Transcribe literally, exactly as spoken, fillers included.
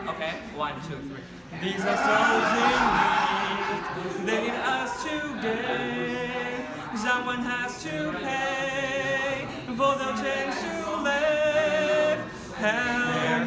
Okay, one, two, three. These are souls in need. They need us to give. Someone has to pay for their chance to live. Help.